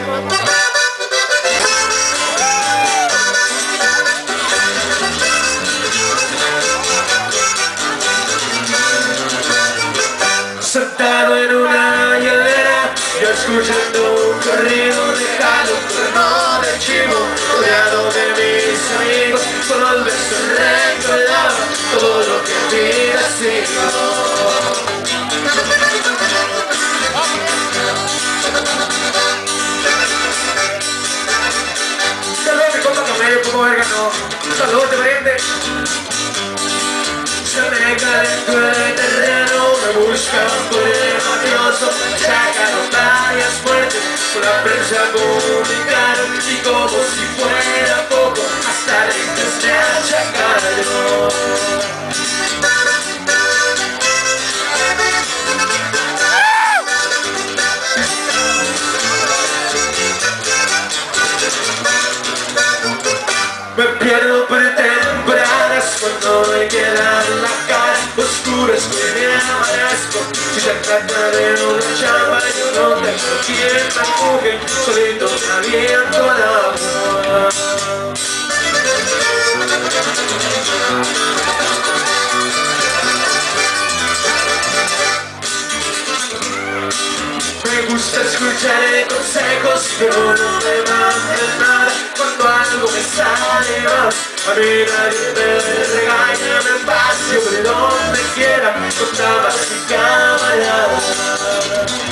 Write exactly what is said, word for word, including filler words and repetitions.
Sentado en una hielera, yo escuchando un corrido lejano, un trono de chivo, rodeado de mis amigos, con los besos recordaba todo lo que vida ha sido. Saludos mi compa camello, como verga no. Saludos de pariente. Se me calentó el terreno, me buscaban por el mafioso, sacaron varias muertes, con la prensa comunicaron y como si fuera poco, hasta ricos me achacaron. Me pierdo por temporadas cuando me queda la cara oscura, estoy bien amanezco. Si se trata de una chamba yo no tengo quien me empuje, solito me aviento al agua. Me gusta escuchar consejos, pero no me mandan nada cuando algo me sale mal. A mí nadie me regaña, me paseo por donde quiera, con damas y camaradas.